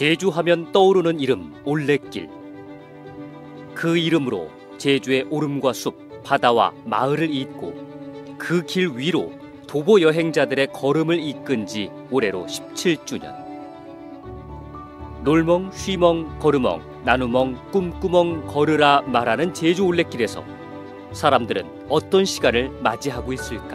제주하면 떠오르는 이름 올레길. 그 이름으로 제주의 오름과 숲, 바다와 마을을 잇고 그 길 위로 도보 여행자들의 걸음을 이끈 지 올해로 17주년. 놀멍, 쉬멍, 걸으멍, 나누멍, 꿈꾸멍, 걸으라 말하는 제주 올레길에서 사람들은 어떤 시간을 맞이하고 있을까?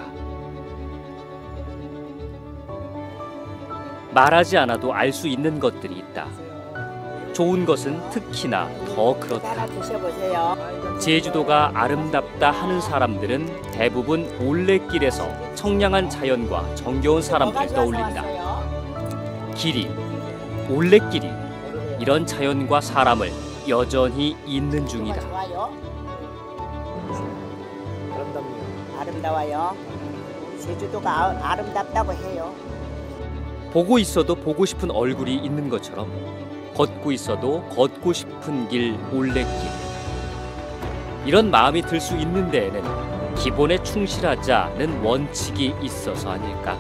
말하지 않아도 알 수 있는 것들이 있다. 좋은 것은 특히나 더 그렇다. 제주도가 아름답다 하는 사람들은 대부분 올레길에서 청량한 자연과 정겨운 사람들을 떠올린다. 길이, 올레길이 이런 자연과 사람을 여전히 잇는 중이다. 아름다워요. 제주도가 아름답다고 해요. 보고 있어도 보고 싶은 얼굴이 있는 것처럼 걷고 있어도 걷고 싶은 길 올레길. 이런 마음이 들 수 있는 데에는 기본에 충실하자는 원칙이 있어서 아닐까?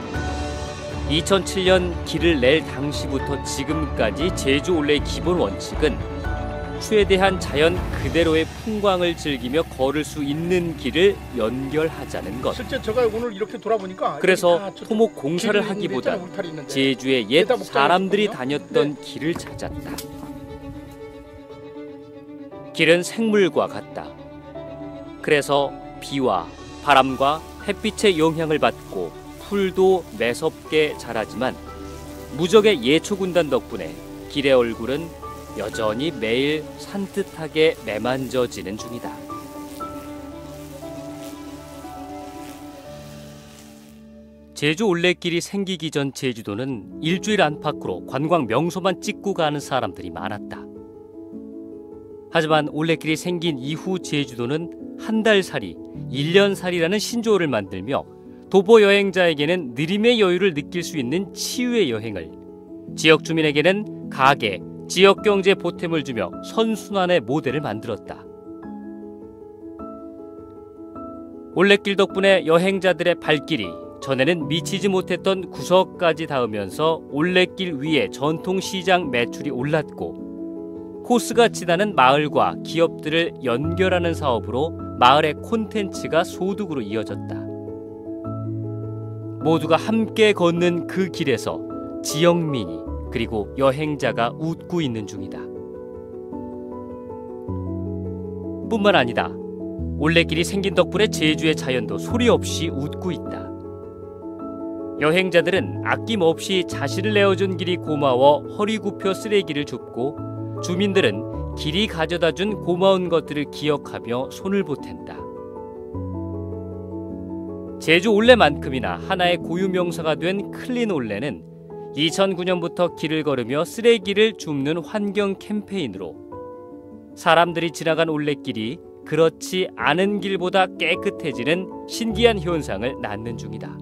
2007년 길을 낼 당시부터 지금까지 제주 올레의 기본 원칙은 최대한 자연 그대로의 풍광을 즐기며 걸을 수 있는 길을 연결하자는 것. 실제 제가 오늘 이렇게 돌아보니까 그래서 토목 공사를 하기보다 제주의 옛 사람들이 다녔던 길을 찾았다. 길은 생물과 같다. 그래서 비와 바람과 햇빛의 영향을 받고 풀도 매섭게 자라지만 무적의 예초군단 덕분에 길의 얼굴은 여전히 매일 산뜻하게 매만져지는 중이다. 제주 올레길이 생기기 전 제주도는 일주일 안팎으로 관광 명소만 찍고 가는 사람들이 많았다. 하지만 올레길이 생긴 이후 제주도는 한 달살이, 1년살이라는 신조어를 만들며 도보 여행자에게는 느림의 여유를 느낄 수 있는 치유의 여행을, 지역 주민에게는 가게, 지역 경제 보탬을 주며 선순환의 모델을 만들었다. 올레길 덕분에 여행자들의 발길이 전에는 미치지 못했던 구석까지 닿으면서 올레길 위에 전통시장 매출이 올랐고 코스가 지나는 마을과 기업들을 연결하는 사업으로 마을의 콘텐츠가 소득으로 이어졌다. 모두가 함께 걷는 그 길에서 지역민이 그리고 여행자가 웃고 있는 중이다. 뿐만 아니다. 올레길이 생긴 덕분에 제주의 자연도 소리 없이 웃고 있다. 여행자들은 아낌없이 자신을 내어준 길이 고마워 허리 굽혀 쓰레기를 줍고 주민들은 길이 가져다준 고마운 것들을 기억하며 손을 보탠다. 제주 올레만큼이나 하나의 고유명사가 된 클린 올레는 2009년부터 길을 걸으며 쓰레기를 줍는 환경 캠페인으로 사람들이 지나간 올레길이 그렇지 않은 길보다 깨끗해지는 신기한 현상을 낳는 중이다.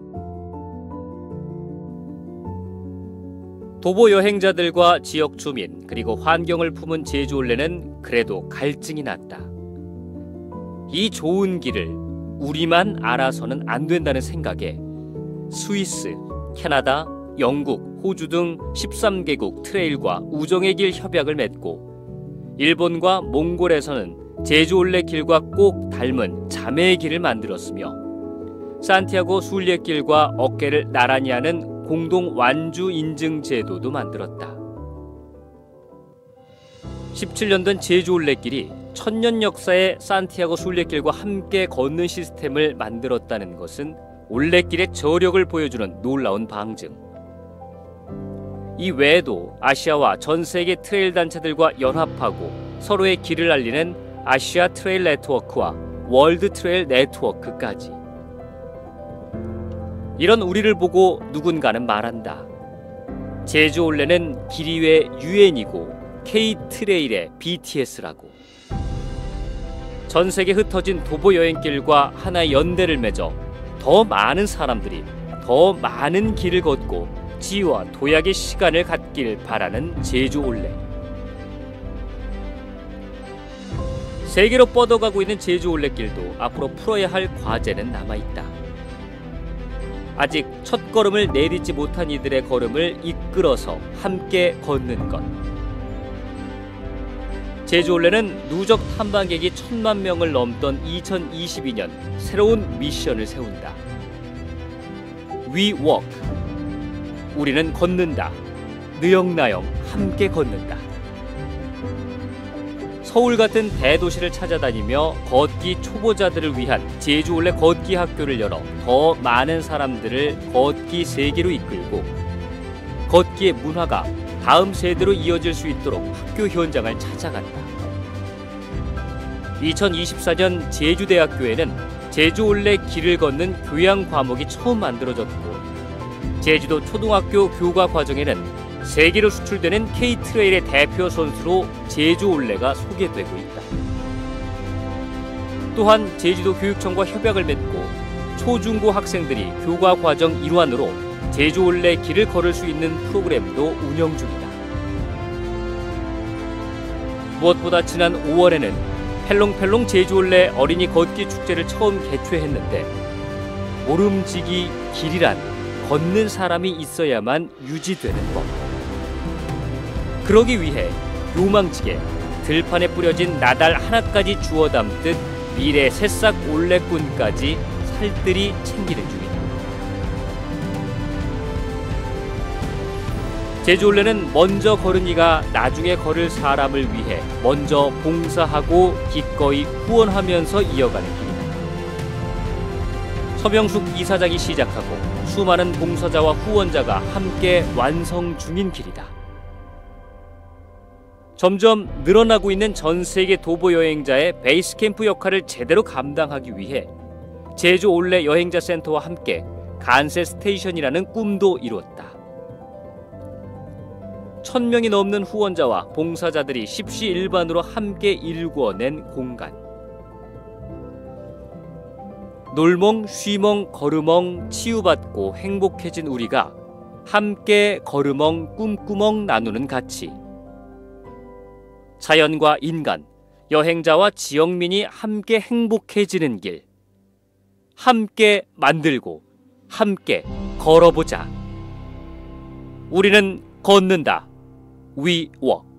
도보 여행자들과 지역 주민 그리고 환경을 품은 제주 올레는 그래도 갈증이 났다. 이 좋은 길을 우리만 알아서는 안 된다는 생각에 스위스, 캐나다, 영국, 호주 등 13개국 트레일과 우정의 길 협약을 맺고 일본과 몽골에서는 제주 올레길과 꼭 닮은 자매의 길을 만들었으며 산티아고 순례길과 어깨를 나란히 하는 공동 완주 인증 제도도 만들었다. 17년 된 제주 올레길이 천년 역사의 산티아고 순례길과 함께 걷는 시스템을 만들었다는 것은 올레길의 저력을 보여주는 놀라운 방증. 이 외에도 아시아와 전 세계 트레일 단체들과 연합하고 서로의 길을 알리는 아시아 트레일 네트워크와 월드 트레일 네트워크까지. 이런 우리를 보고 누군가는 말한다. 제주 올레는 길이 외 유엔이고 K-트레일의 BTS라고. 전 세계 흩어진 도보 여행길과 하나의 연대를 맺어 더 많은 사람들이 더 많은 길을 걷고 지와 도약의 시간을 갖길 바라는 제주 올레. 세계로 뻗어가고 있는 제주 올레길도 앞으로 풀어야 할 과제는 남아있다. 아직 첫걸음을 내딛지 못한 이들의 걸음을 이끌어서 함께 걷는 것. 제주올레는 누적 탐방객이 1000만 명을 넘던 2022년 새로운 미션을 세운다. We walk. 우리는 걷는다. 느영나영 함께 걷는다. 서울 같은 대도시를 찾아다니며 걷기 초보자들을 위한 제주올레 걷기 학교를 열어 더 많은 사람들을 걷기 세계로 이끌고 걷기의 문화가 다음 세대로 이어질 수 있도록 학교 현장을 찾아간다. 2024년 제주대학교에는 제주올레 길을 걷는 교양 과목이 처음 만들어졌고 제주도 초등학교 교과 과정에는 세계로 수출되는 K트레일의 대표 선수로 제주올레가 소개되고 있다. 또한 제주도 교육청과 협약을 맺고 초중고 학생들이 교과 과정 일환으로 제주올레 길을 걸을 수 있는 프로그램도 운영 중이다. 무엇보다 지난 5월에는 펠롱펠롱 제주올레 어린이 걷기 축제를 처음 개최했는데 모름지기 길이란 걷는 사람이 있어야만 유지되는 법. 그러기 위해 요망지게 들판에 뿌려진 나달 하나까지 주워 담듯 미래 새싹 올레꾼까지 살뜰히 챙기는 중이다. 제주올레는 먼저 걸은 이가 나중에 걸을 사람을 위해 먼저 봉사하고 기꺼이 후원하면서 이어가는 길이다. 서명숙 이사장이 시작하고 수많은 봉사자와 후원자가 함께 완성 중인 길이다. 점점 늘어나고 있는 전 세계 도보 여행자의 베이스 캠프 역할을 제대로 감당하기 위해 제주올레 여행자 센터와 함께 간세 스테이션이라는 꿈도 이루었다. 1000명이 넘는 후원자와 봉사자들이 십시일반으로 함께 일궈낸 공간. 놀멍, 쉬멍, 걸으멍, 치유받고 행복해진 우리가 함께 걸으멍, 꿈꾸멍 나누는 가치. 자연과 인간, 여행자와 지역민이 함께 행복해지는 길. 함께 만들고 함께 걸어보자. 우리는 걷는다. We walk.